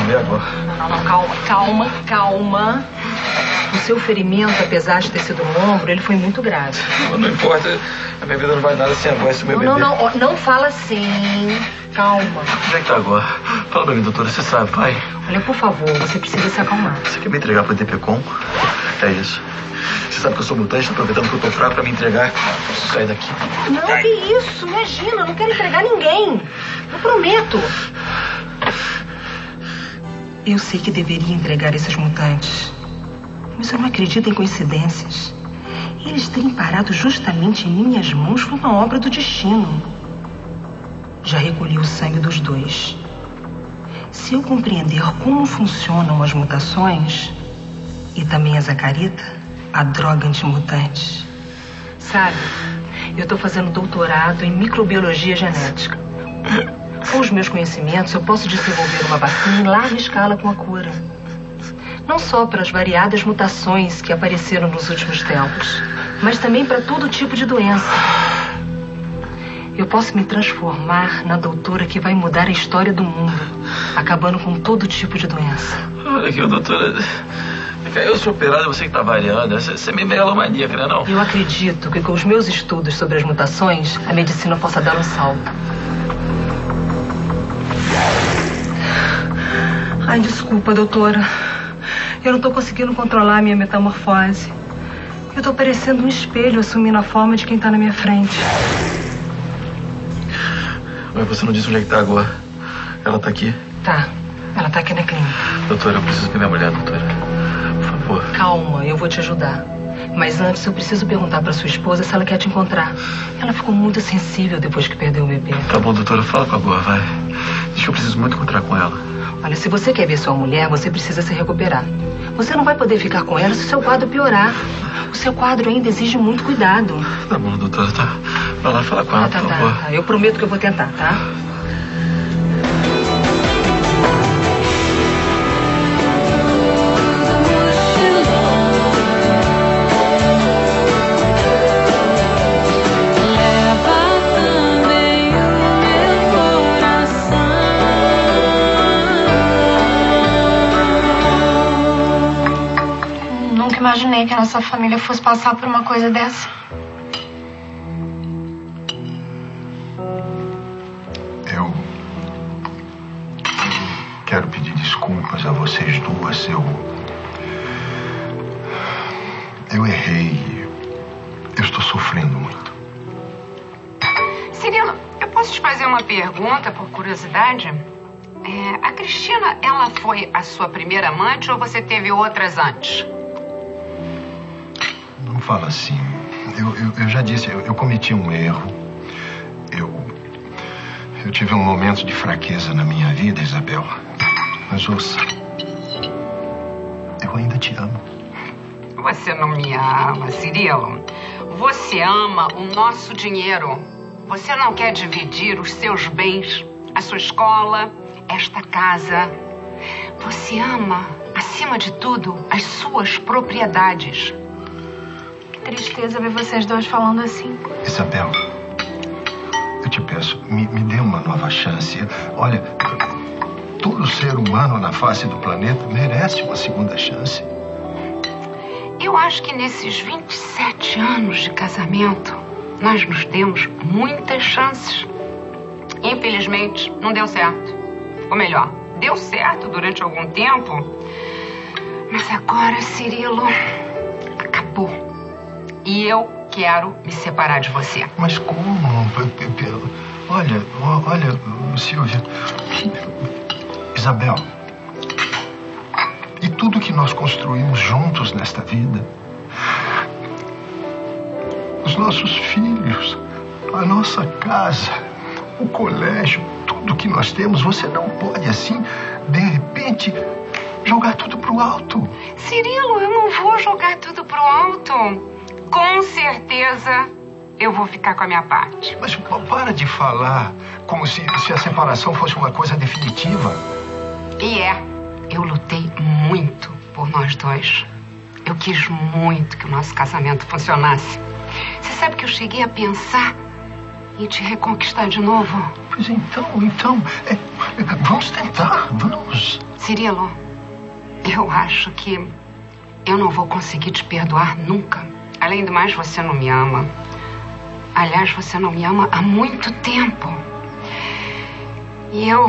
comer agora. Não, calma. O seu ferimento, apesar de ter sido no ombro, ele foi muito grave. Não importa, a minha vida não vai nada sem a voz do meu bebê. Não fala assim. Calma. Onde é que tá agora? Fala pra mim, doutora, você sabe, pai? Olha, por favor, você precisa se acalmar. Você quer me entregar pro DPCOM? É isso. Você sabe que eu sou mutante, tá aproveitando que eu tô fraco pra me entregar. Preciso sair daqui. Não, que isso? Imagina, eu não quero entregar ninguém. Eu prometo. Eu sei que deveria entregar esses mutantes. Mas eu não acredito em coincidências. Eles terem parado justamente em minhas mãos foi uma obra do destino. Já recolhi o sangue dos dois. Se eu compreender como funcionam as mutações, e também a Zacarita, a droga antimutante. Sabe, eu tô fazendo doutorado em microbiologia genética. Com os meus conhecimentos, eu posso desenvolver uma vacina em larga escala com a cura. Não só para as variadas mutações que apareceram nos últimos tempos, mas também para todo tipo de doença. Eu posso me transformar na doutora que vai mudar a história do mundo, acabando com todo tipo de doença. Olha aqui, doutora. Eu sou operado e você que tá variando. Você é meio megalomaníaca, né, não? Eu acredito que com os meus estudos sobre as mutações, a medicina possa dar um salto. Ai, desculpa, doutora. Eu não tô conseguindo controlar a minha metamorfose. Eu tô parecendo um espelho assumindo a forma de quem tá na minha frente. Mas você não disse onde é que tá agora. Ela tá aqui? Tá. Ela tá aqui na clínica. Doutora, eu preciso ver minha mulher, doutora. Por favor. Calma, eu vou te ajudar. Mas antes eu preciso perguntar pra sua esposa se ela quer te encontrar. Ela ficou muito sensível depois que perdeu o bebê. Tá bom, doutora. Fala com a Goa, vai. Diz que eu preciso muito encontrar com ela. Olha, se você quer ver sua mulher, você precisa se recuperar. Você não vai poder ficar com ela se o seu quadro piorar. O seu quadro ainda exige muito cuidado. Tá bom, doutora, tá. Vai lá falar com ela, por favor. Tá. Eu prometo que eu vou tentar, tá? Imaginei que a nossa família fosse passar por uma coisa dessa. Eu quero pedir desculpas a vocês duas. Eu errei. Eu estou sofrendo muito. Cirilo, eu posso te fazer uma pergunta por curiosidade? A Cristina, ela foi a sua primeira amante ou você teve outras antes? Não fala assim. Eu já disse, eu cometi um erro. Eu tive um momento de fraqueza na minha vida, Isabel. Mas ouça, eu ainda te amo. Você não me ama, Cirilo. Você ama o nosso dinheiro. Você não quer dividir os seus bens, a sua escola, esta casa. Você ama, acima de tudo, as suas propriedades. Tristeza ver vocês dois falando assim. Isabel, eu te peço, me dê uma nova chance. Olha, todo ser humano na face do planeta merece uma segunda chance. Eu acho que nesses 27 anos de casamento, nós nos demos muitas chances. Infelizmente, não deu certo. Ou melhor, deu certo durante algum tempo. Mas agora, Cirilo, acabou. E eu quero me separar de você. Mas como? Olha, Silvia. Isabel. E tudo que nós construímos juntos nesta vida. Os nossos filhos, a nossa casa, o colégio, tudo que nós temos, você não pode assim, de repente, jogar tudo pro alto. Cirilo, eu não vou jogar tudo pro alto. Com certeza eu vou ficar com a minha parte. Mas para de falar como se a separação fosse uma coisa definitiva. E eu lutei muito por nós dois. Eu quis muito que o nosso casamento funcionasse. Você sabe que eu cheguei a pensar em te reconquistar de novo? Pois então, vamos tentar, vamos. Cirilo, eu acho que eu não vou conseguir te perdoar nunca. Além do mais, você não me ama. Aliás, você não me ama há muito tempo. E eu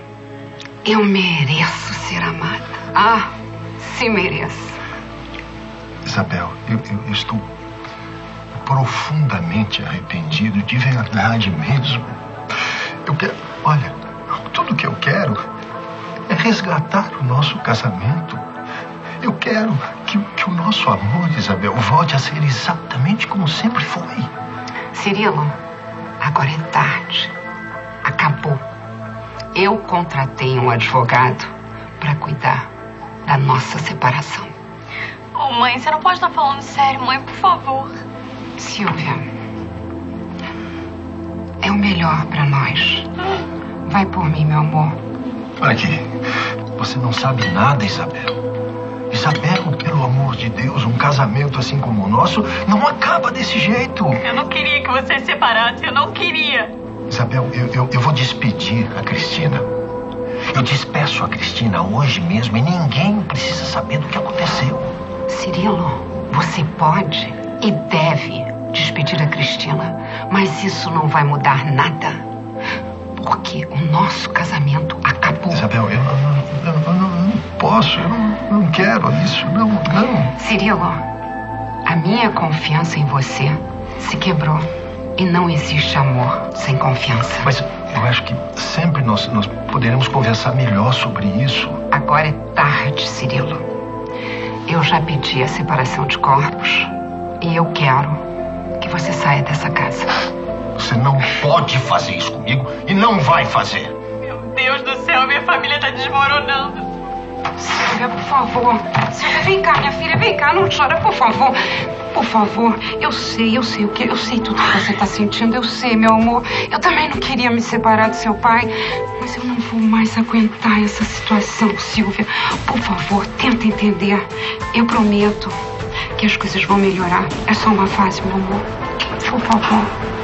mereço ser amada. Ah, sim, mereço. Isabel, eu estou profundamente arrependido, de verdade mesmo. Eu quero, olha, tudo que eu quero é resgatar o nosso casamento. Eu quero que o nosso amor, Isabel, volte a ser exatamente como sempre foi. Cirilo, agora é tarde. Acabou. Eu contratei um advogado para cuidar da nossa separação. Oh, mãe, você não pode estar falando sério, mãe, por favor. Silvia, é o melhor para nós. Vai por mim, meu amor. Olha aqui, você não sabe nada, Isabel. Isabel, pelo amor de Deus, um casamento assim como o nosso não acaba desse jeito. Eu não queria que vocês se separassem, eu não queria. Isabel, eu vou despedir a Cristina. Eu despeço a Cristina hoje mesmo e ninguém precisa saber do que aconteceu. Cirilo, você pode e deve despedir a Cristina, mas isso não vai mudar nada. Porque o nosso casamento acabou. Isabel, eu não posso, eu não quero isso, não. Cirilo, a minha confiança em você se quebrou. E não existe amor sem confiança. Mas eu acho que sempre nós poderemos conversar melhor sobre isso. Agora é tarde, Cirilo. Eu já pedi a separação de corpos e eu quero que você saia dessa casa. Você não pode fazer isso comigo e não vai fazer. Meu Deus do céu, minha família tá desmoronando. Silvia, por favor. Silvia, vem cá, minha filha, vem cá, não chora, por favor. Por favor, eu sei tudo que você tá sentindo, eu sei, meu amor. Eu também não queria me separar do seu pai, mas eu não vou mais aguentar essa situação, Silvia. Por favor, tenta entender. Eu prometo que as coisas vão melhorar. É só uma fase, meu amor. Por favor.